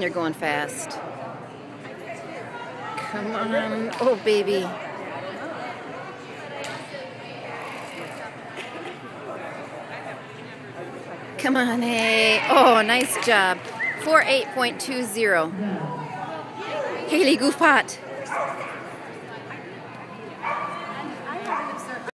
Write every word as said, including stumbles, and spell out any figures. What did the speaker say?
you're going fast. Come on. Oh, baby. Come on, hey. Oh, nice job. four eight point two zero. Haley Goofpot.